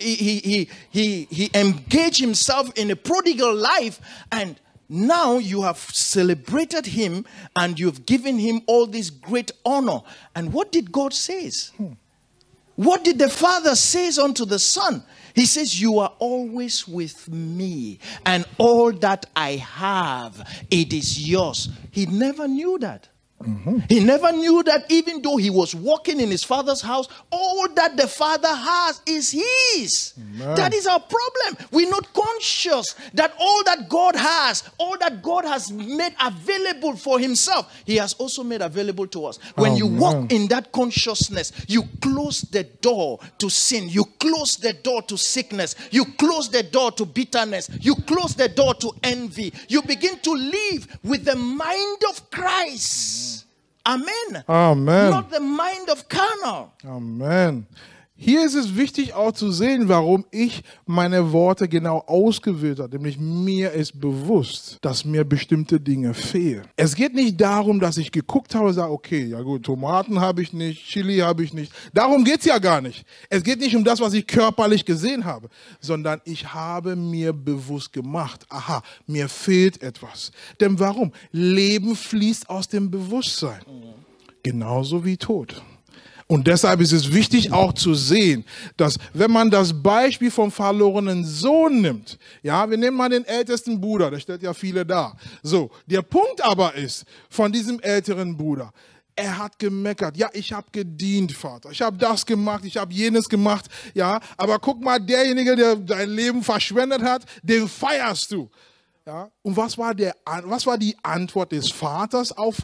he engaged himself in a prodigal life, and now you have celebrated him and you've given him all this great honor. And what did God say? What did the father say unto the son? He says, you are always with me, and all that I have, it is yours. He never knew that. He never knew that even though he was walking in his father's house, all that the father has is his. Amen. That is our problem. We're not conscious that all that God has, all that God has made available for himself, he has also made available to us. When you walk in that consciousness, you close the door to sin. You close the door to sickness. You close the door to bitterness. You close the door to envy. You begin to live with the mind of Christ. Amen. Amen. Not the mind of carnal. Amen. Hier ist es wichtig auch zu sehen, warum ich meine Worte genau ausgewählt habe. Nämlich mir ist bewusst, dass mir bestimmte Dinge fehlen. Es geht nicht darum, dass ich geguckt habe und sage, okay, ja gut, Tomaten habe ich nicht, Chili habe ich nicht. Darum geht es ja gar nicht. Es geht nicht um das, was ich körperlich gesehen habe, sondern ich habe mir bewusst gemacht, aha, mir fehlt etwas. Denn warum? Leben fließt aus dem Bewusstsein. Genauso wie Tod. Und deshalb ist es wichtig auch zu sehen, dass wenn man das Beispiel vom verlorenen Sohn nimmt, ja, wir nehmen mal den ältesten Bruder, der stellt ja viele dar. So, der Punkt aber ist, von diesem älteren Bruder, er hat gemeckert, ja, ich habe gedient, Vater, ich habe das gemacht, ich habe jenes gemacht, ja, aber guck mal, derjenige, der sein Leben verschwendet hat, den feierst du. Ja, und was war die Antwort des Vaters auf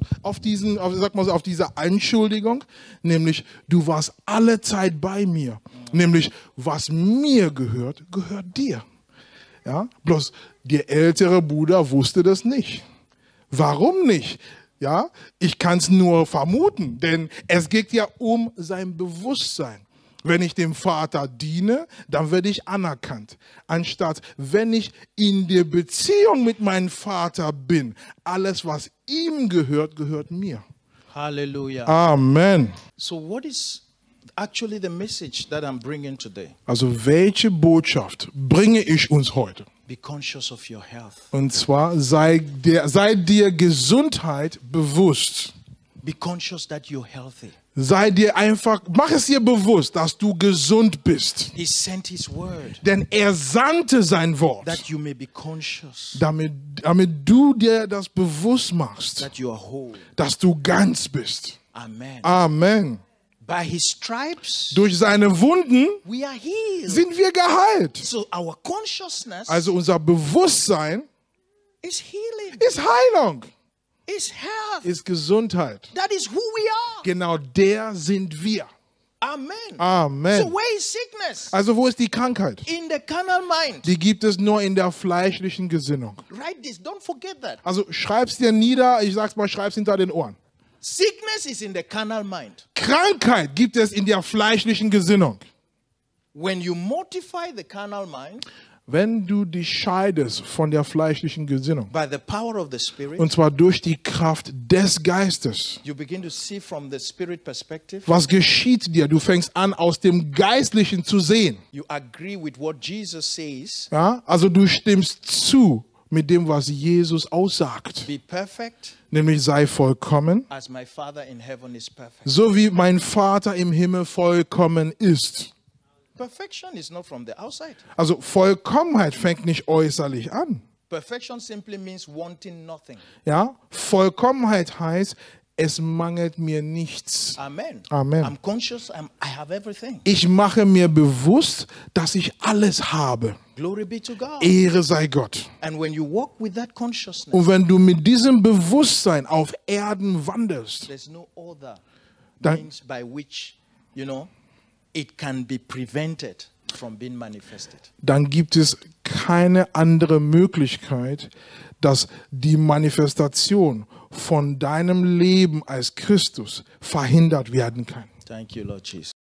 diese Anschuldigung? Nämlich, du warst alle Zeit bei mir. Nämlich, was mir gehört, gehört dir. Ja, bloß der ältere Bruder wusste das nicht. Warum nicht? Ja, ich kann es nur vermuten, denn es geht ja um sein Bewusstsein. Wenn ich dem Vater diene, dann werde ich anerkannt. Anstatt, wenn ich in der Beziehung mit meinem Vater bin, alles, was ihm gehört, gehört mir. Halleluja. Amen. So what is actually the message that I'm bringing today? Also welche Botschaft bringe ich uns heute? Be conscious of your health. Und zwar sei dir Gesundheit bewusst. Be conscious that you're healthy. Mach es dir bewusst, dass du gesund bist. He sent his word. Denn er sandte sein Wort, that you may be conscious. Damit du dir das bewusst machst, that you are whole. Dass du ganz bist. Amen. Amen. By his stripes, durch seine Wunden we are healed. Sind wir geheilt. So our consciousness, also unser Bewusstsein is healing. Ist Heilung. Is health. Ist Gesundheit. That is who we are. Genau der sind wir. Amen. Amen. So where is sickness? Also wo ist die Krankheit? In the carnal mind. Die gibt es nur in der fleischlichen Gesinnung. Write this, don't forget that. Also schreib's dir nieder, ich sag's mal, schreib's hinter den Ohren. Sickness is in the carnal mind. Krankheit gibt es in der fleischlichen Gesinnung. When you mortify the carnal mind, wenn du dich scheidest von der fleischlichen Gesinnung, by the power of the Spirit, und zwar durch die Kraft des Geistes, you begin to see from the spirit perspective, was geschieht dir? Du fängst an, aus dem Geistlichen zu sehen. You agree with what Jesus says, ja? Also du stimmst zu mit dem, was Jesus aussagt. Be perfect, nämlich sei vollkommen, as my Father in heaven is perfect. So wie mein Vater im Himmel vollkommen ist. Perfection is not from the outside. Also Vollkommenheit fängt nicht äußerlich an. Perfection simply means wanting nothing. Ja, Vollkommenheit heißt, es mangelt mir nichts. Amen. Amen. I'm conscious, I have everything. Ich mache mir bewusst, dass ich alles habe. Glory be to God. Ehre sei Gott. And when you walk with that consciousness, und wenn du mit diesem Bewusstsein auf Erden wandelst, there's no other means by which, it can be prevented from being manifested. Dann gibt es keine andere Möglichkeit, dass die Manifestation von deinem Leben als Christus verhindert werden kann. Thank you, Lord Jesus.